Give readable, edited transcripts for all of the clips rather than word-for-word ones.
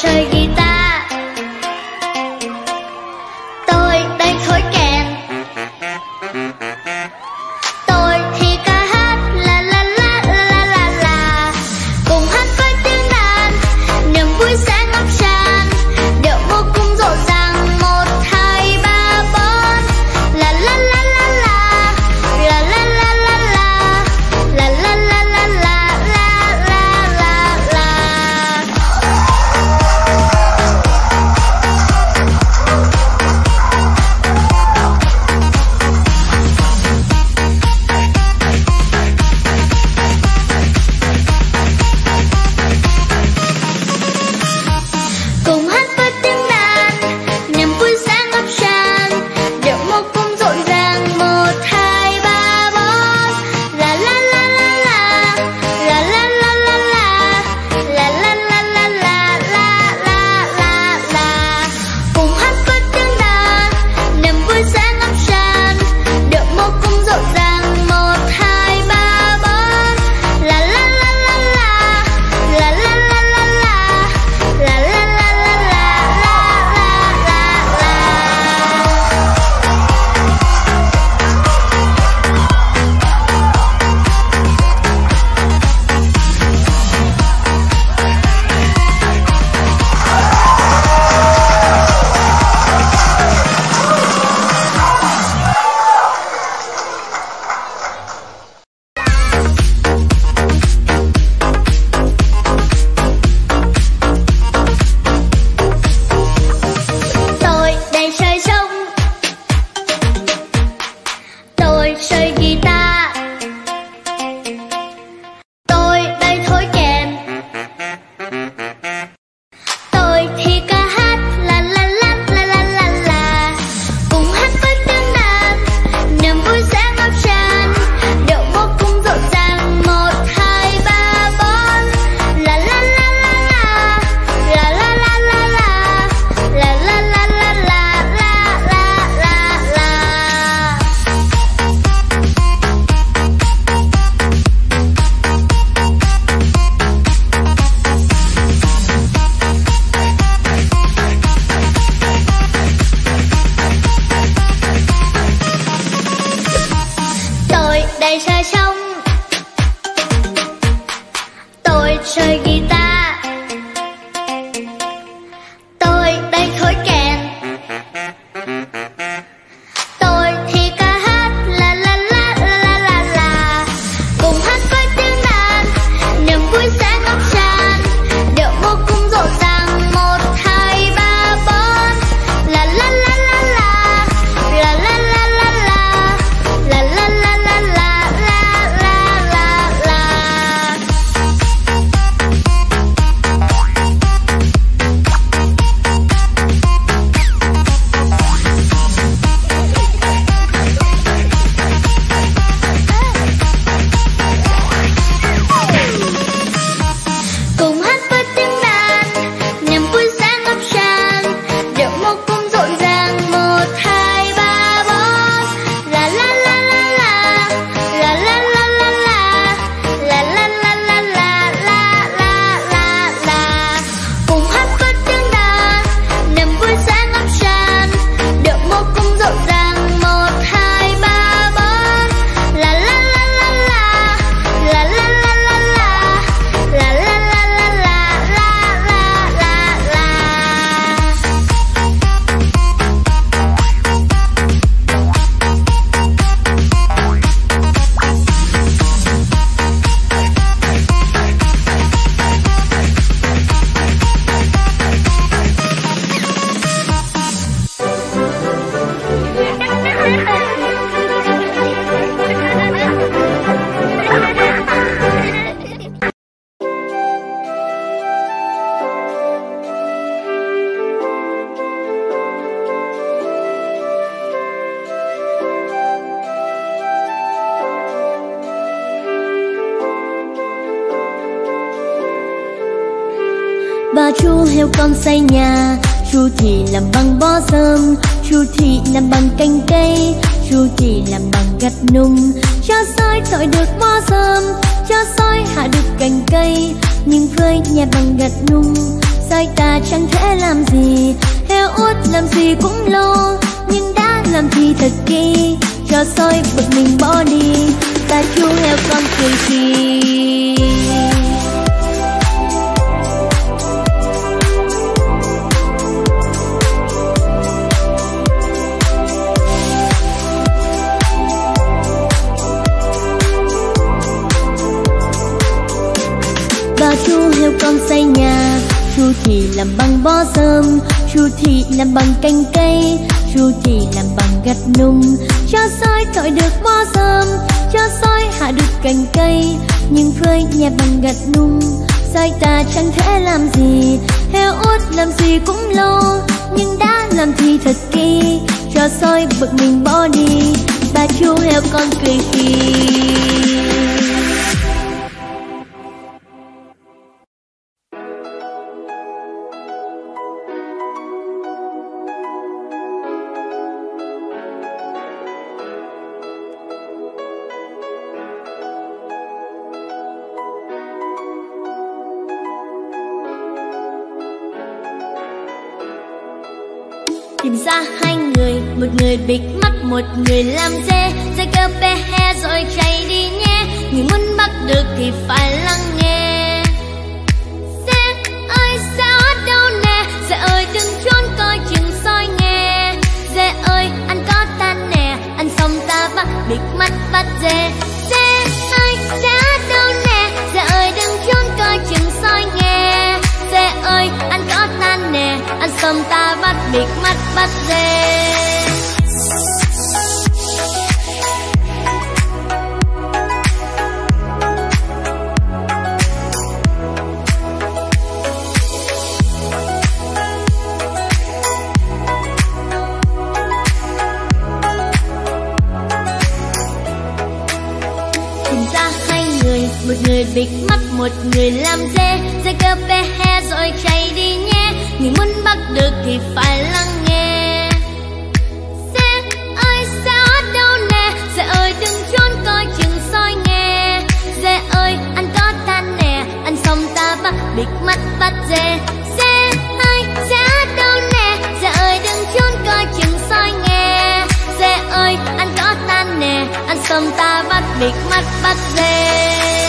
chơi guitar, tôi đây thổi kèn, tôi thì ca hát la la la la la la, cùng hát với tiếng đàn, niềm vui sẽ ngập tràn, điệu vô cùng rộn ràng, 1, 2, 3, 4, la la la la la, la la la la la, la la la la la la la la la. Cùng hát với tiếng đàn, niềm vui sẽ ngập tràn, điệu vô cùng rộn ràng, 1, 2, 3, 4, la la la la la, la la la la la, la la la la la la la la. Cùng hát với tiếng đàn, niềm vui sẽ ngập tràn, điệu vô cùng rộn ràng, 1, 2, 3, 4, la la la la la, la la la la la, la la la la la la la la la. Tôi đây chơi trống, tôi chơi guitar, tôi đây thổi kèn, tôi thì ca hát la la la la la la la, cùng hát với tiếng đàn, niềm vui sẽ ngập tràn, điệu vô cùng rộn ràng, 1, 2, 3, 4, la la la la la, la la la la la, la la la la la la la la la. Tôi đây chơi trống, tôi chơi guitar, tôi đây thổi kèn, tôi thì ca hát la la la la la la, cùng hát với tiếng đàn, niềm vui sẽ ngập tràn, điệu vô cùng rộn ràng, 1, 2, 3, 4, la la la la la, la la la la la, la la la la la la la la la. Cùng hát với tiếng đàn, niềm vui sẽ ngập tràn, điệu vô cùng rộn ràng, 1, 2, 3, 4, la la la la la, la la la la la, la la la la la la la la la. Cùng hát với tiếng đàn, niềm vui sẽ ngập tràn, điệu vô cùng rộn ràng, 1, 2, 3, 4, la la la la la, la la la la la, la la la la la la la la la. Bà chú heo con xây nhà, chú thì làm bằng bó rơm, chú thì làm bằng cành cây, chú thì làm bằng gặt nung. Cho sói thổi được bó rơm, cho sói hạ được cành cây, nhưng với nhà bằng gặt nung sai ta chẳng thể làm gì. Heo út làm gì cũng lo, nhưng đã làm thì thật kỳ. Cho soi bực mình bỏ đi, ta chú heo con cười khi. Bà chú heo con xây nhà, chú thì làm bằng bó rơm, chú thì làm bằng cành cây, chú thì làm bằng gạch nung. Cho soi thổi được bó rơm, cho soi hạ được cành cây, nhưng với nhà bằng gạch nung sai ta chẳng thể làm gì. Heo út làm gì cũng lo, nhưng đã làm thì thật kỳ. Cho soi bực mình bỏ đi, bà chú heo con cười khi. Tìm ra hai người, một người bịt mắt, một người làm dê. Dê kêu bé he rồi chạy đi nhé, người muốn bắt được thì phải lắng nghe. Dê ơi dê ở đâu nè, dê ơi đừng trốn coi chừng soi nghe. Dê ơi anh có ta nè, anh xong ta bắt bịt mắt bắt dê. Dê ơi dê ở đâu nè, dê ơi đừng trốn coi chừng soi nghe. Dê ơi anh có ta nè, anh xong ta bắt bịt mắt bắt dê. Tìm ra hai người, một người bịt mắt, một người làm dê. Dê kêu bé he rồi chạy đi nhé, người muốn bắt được thì phải lắng nghe. Dê ơi dê ở đâu nè, dê ơi đừng trốn coi chừng soi nghe. Dê ơi anh có ta nè, anh xong ta bắt bịt mắt bắt dê. Dê ơi dê ở đâu nè, dê ơi đừng trốn coi chừng soi nghe. Dê ơi anh có ta nè, anh xong ta bắt bịt mắt bắt dê.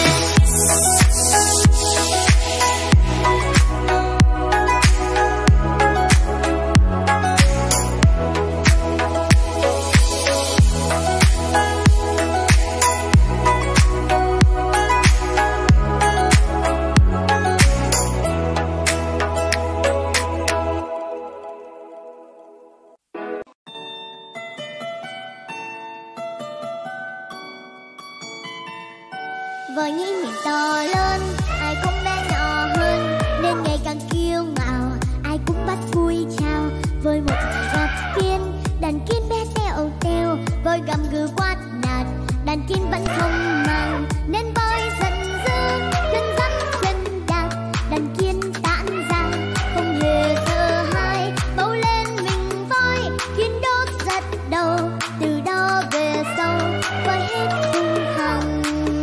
Với nghĩ mình to lớn, ai cũng bé nhỏ hơn, nên ngày càng kiêu ngạo, ai cũng bắt vui chào. Với một ngày gặp kiên, đàn kiên bé teo teo, với gầm gừ quát nạt, đàn kiên vẫn không màng, nên voi giận dữ, chân dẫm chân đạp, đàn kiên tản ra, không hề sợ hãi, bấu lên mình voi, kiên đốt giật đầu, từ đó về sau, voi hết hung hăng.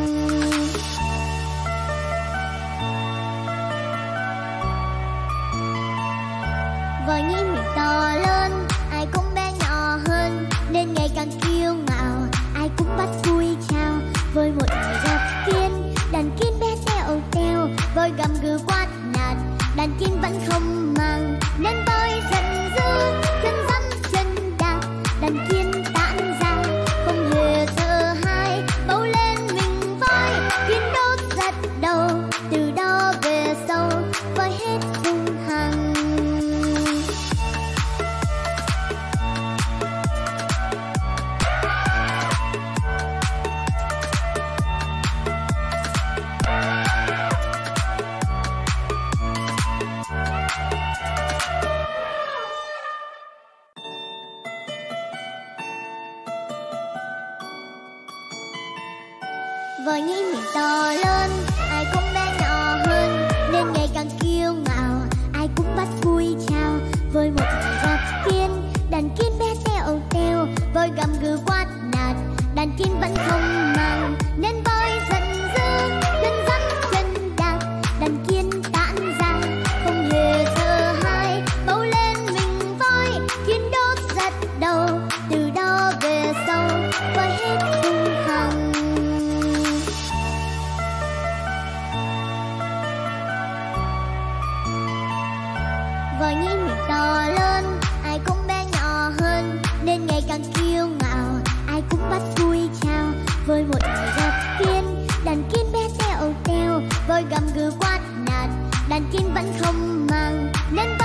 Voi nghĩ mình to lớn, ai cũng bé nhỏ hơn, nên ngày càng kiêu ngạo, ai cũng bắt vui chào. Với một ngày gặp kiên, đàn kiên bé teo teo, voi gầm gừ quát nạt, đàn kiên vẫn không màng, nên voi giận dữ, chân dẫm chân đạp, đàn kiên tản ra, không hề sợ hãi, bấu lên mình voi, kiên đốt giật đầu, từ đó về sau, voi hết hung hăng. Voi nghĩ mình to lớn, ai cũng bé nhỏ hơn, nên ngày càng kiêu ngạo, ai cũng bắt vui chào. Với một ngày gặp kiên, đàn kiên bé teo teo, voi gầm gừ quát nạt, đàn kiên vẫn không màng, nên voi giận dữ, chân dẫm chân đạp, đàn kiên tản ra, không hề sợ Voi nghĩ mình to lớn, ai cũng bé nhỏ hơn, nên ngày càng kiêu ngạo, ai cũng bắt vui chào. Voi một ngày gặp kiến, đàn kiến bé teo teo, voi gầm gừ quát nạt, đàn kiến vẫn không màng nên